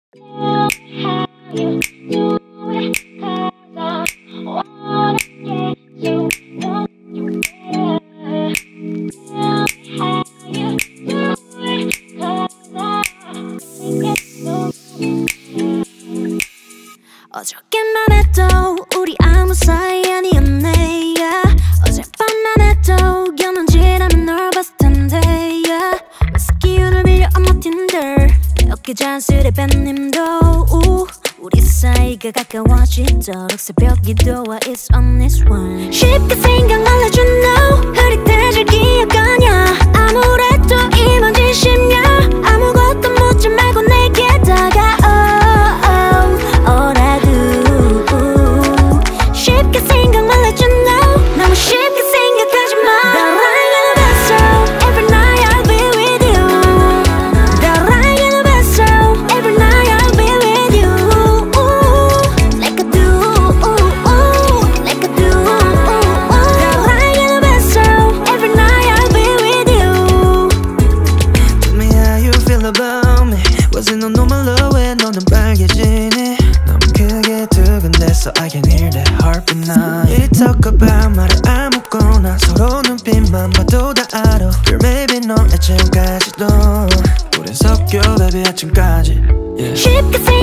어저께만 해도 우리 아무 사이 아니었네 yeah. 어젯밤만 해도 겨눈질하면 널 봤을 텐데 yeah. 스키유를 빌려 on my Tinder 어깨 잔술에 뱃님도 우리 사이가 가까워지도록 새벽 기도와 it's on this one 쉽게 생각 말해줘 no 흐릿해질 기억하냐 아무래도 이만 진심이야 아무것도 묻지 말고 내게 다가오 쉽게 생각 말해줘 no 너무 쉽게 생각하지 마 나랑 in the best so every night I'll be with you 나랑 in the best so every night I'll be with you like I do like I do 나랑 in the best so every night I'll be with you Tell me how you feel about me Was it no normal love 왜 너는 빨개지니 너무 크게 두근댔어 I can hear that heartbeat now We talk about 말을 아무거나 서로 눈빛만 봐도 다 알아 Girl maybe 너 아침까지도 우린 섞여 baby 아침까지 yeah. 쉽게